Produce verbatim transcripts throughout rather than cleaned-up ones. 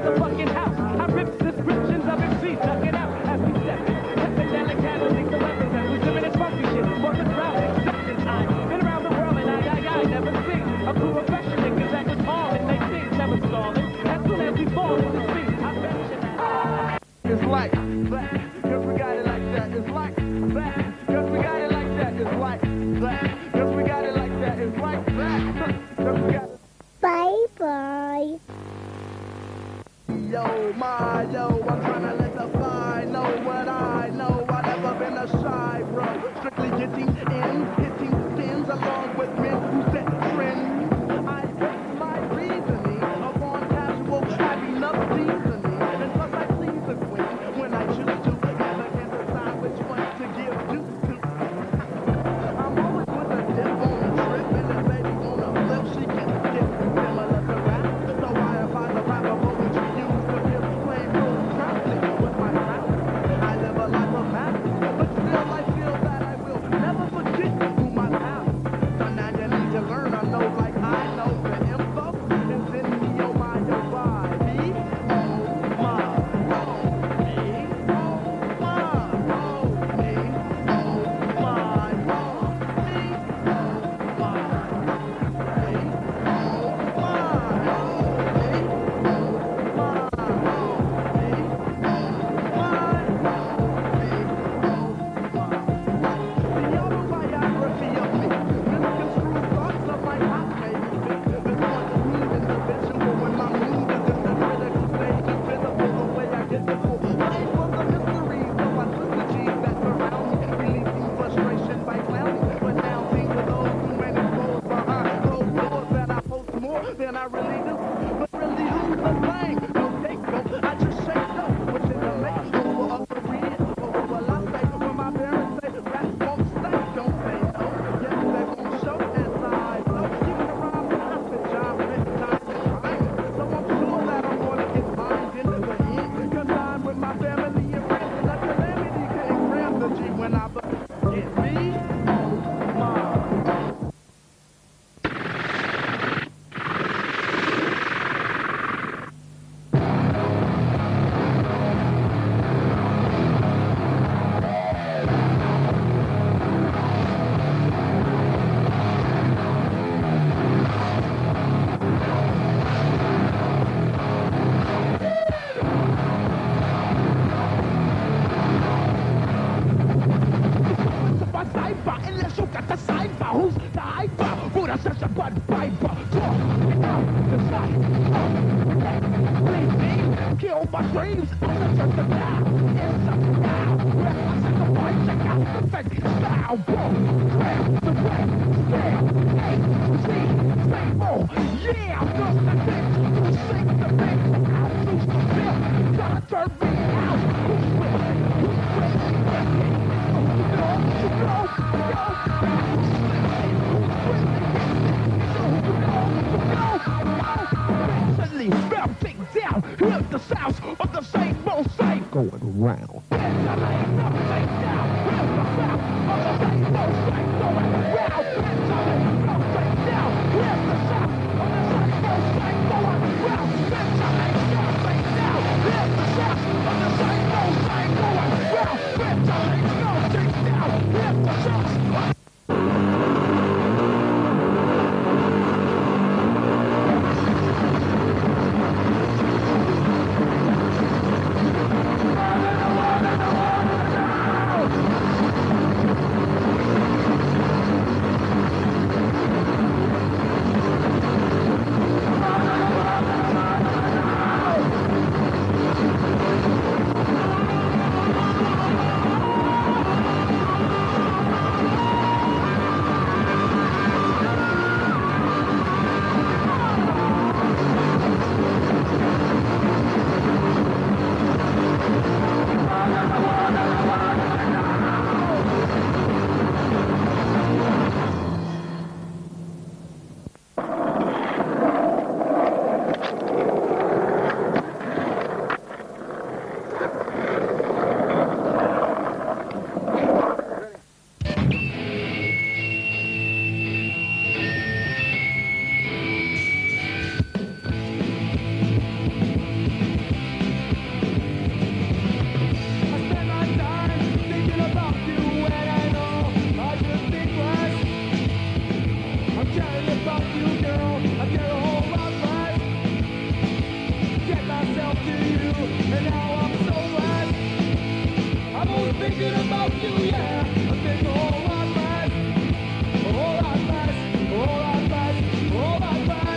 motherfucking house. I rip descriptions of M Cs, ducking out as we step in. Stepping down the catalytic, the weapons as we zipping this funky shit. For the crowd, accepting time. Been around the world and I, I, I never seen a crew of fresh niggas that was all and they things never stalling. As soon as we fall in the street, I bet you that. It's like that, cause we got it like that. It's like that, cause we got it like that. It's like that, cause we got it like that. It's like that, cause we got it. Bye bye. Yo, my, yo, I'm tryna let the fire know what I know. I've never been a shy bro. Strictly getting in, hitting skins along with men who set trends. I base my reasoning upon casual, having enough seasoning. And plus I please the queen when I choose to. Never can decide which one to give due to. I'm always with a dip on a trip and the lady on a flip. She can skip similar to rap. So I advise a rapper poetry use for his plain rules. Traveling with my rap. I live a life of math, but still I feel that I will never forget who my past. So now you need to learn. I know like I know the info is in me, oh my, oh my, me, oh my, oh me, oh my, oh me, oh my, oh me, oh my, me, oh the autobiography of me, misconstrued thoughts of my past may be big. This one is me individual when my mood is in the critical stage. It's visible the way I get the full life of the mysteries of my sister G's that surround me, releasing frustration by clowning, renouncing to those who many close behind closed doors that I post more than I really do. But really, who's the blame? No take no, I just shake no, which is the make over of the read, over what I say. When my parents say rap won't stay, don't say no. Yes, they won't show inside. So even the rhymes and I spit job, written time and trying. So I'm sure that I'm gonna get mine in the end. Cause I'm with my family and friends, and a calamity couldn't grab the G when I get me. Oh my. Super Cypher, unless you got the cipher. Who's the hyper? Buddha such a bud piper. Talk it out the sight. Please me, kill my dreams. I'm such a now. It's a now. Rap my sacrifice. Check out the fake style. Bro, grab the way. Style. A, C, say more. Yeah, I'm gonna bitch. Who sing the bitch? I'll lose the bill. Gotta turn me out. Who's with me? Who's crazy? You know, you know, Recently, melting down, hear the sounds of the same old same going around. Mentally melting down, hear the sounds of the same old same going around. Mentally melting down, hear the sounds of the same old same going around. Mentally melting down, hear the sounds of the same old same going around. Mentally melting down, hear the sounds of about you, yeah. I think a whole lot less, a whole lot less, a whole lot less, a whole lot less.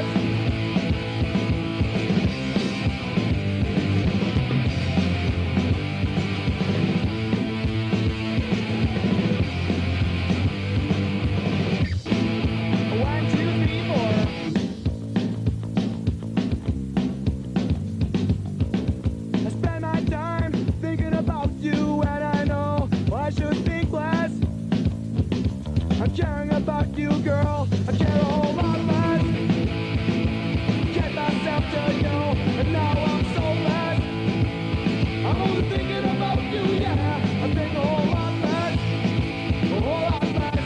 One, two, three, four. I spend my time thinking about you, and I know I should think less. I'm caring about you, girl. I care a whole lot less. Get myself to you, and now I'm so less. I'm only thinking about you, yeah. I think a whole lot less, a whole lot less.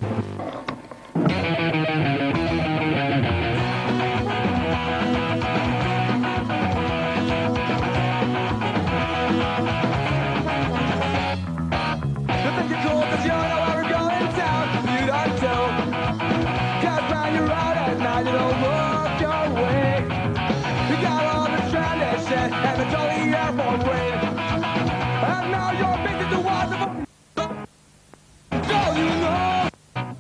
You think you're cool 'cause you know where we're going to town. You don't too. Cause when you're out at night, you don't look your way. You got all the trendy shit and the jolly airport wave. And now you're busy to watch the so you know.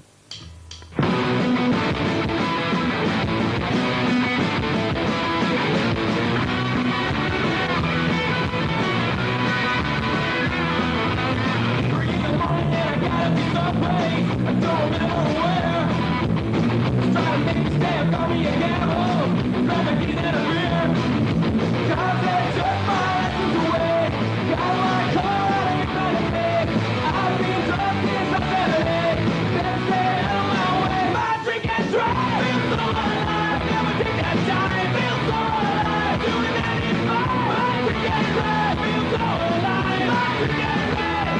Three in the morning and I gotta be someplace. I don't know where. Try to make me stay and call me a gamble. Grab my keys and a beer. Cause they took my lessons away. Got my car out of United. I've been drunk since I Saturday. Then stayed on my way. My drink and drive. Feel so alive. Never take that time. Feel so alive. Doing ninety-five. My drink and drive. Feel so alive. My drink and drive.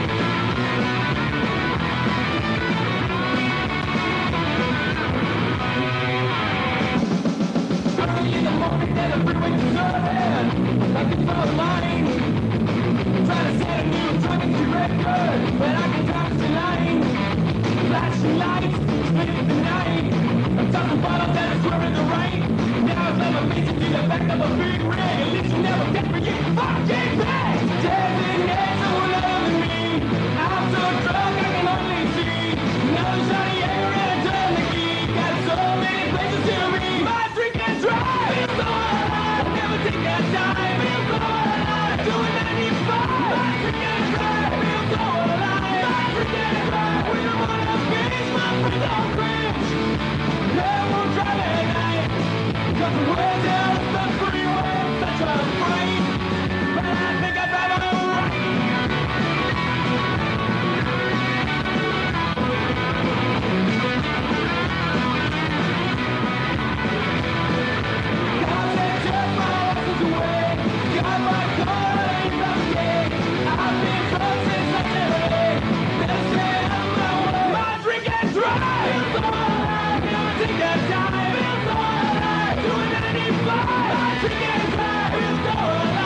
Early in the morning and the freeway deserted. Like it's my line. Trying to set a new twenty-two record, but I can drive the line. Flashing lights, split in the night. I'm talking bottles and I'm swerving the right. Now I've never made it to the back of a big rig. At least you never get me get fucking back. Designates who loving me. I'm so drunk I can only see. No shiny air and I turn the key. Got so many places to be. My drink and drive. Feel so alive. Never take that time. Feel so alive. Doing ninety-five. My drink and drive. Feel so alive. My drink and drive. We don't wanna finish. My friends don't cringe. They won't drive at night. Cause we're down the freeway. Such a fright. But I think I drive alright. Cause they took my lessons away. Got my car in the gate. I've been drunk since I Saturday. Then stayed on my way. My drink and drive. Feel so alive. Never take that time. Feel so alive. Doing ninety-five. My drink and drive. Feel so alive.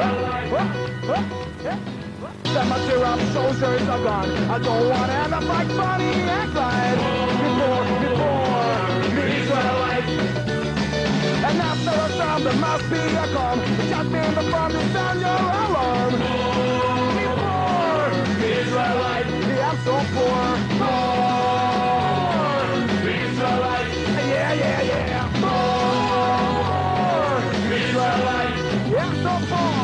Cemetery of soldiers are gone. I don't want to end up like Bonnie and Clyde. Before, before, the Israelites. And after a storm, there must be a calm. Just me in the front to sound your alarm. Before, the Israelites. Yeah, I'm so poor. Poor, the Israelites. Yeah, yeah, yeah. Poor, the Israelites. Yeah, I'm so poor.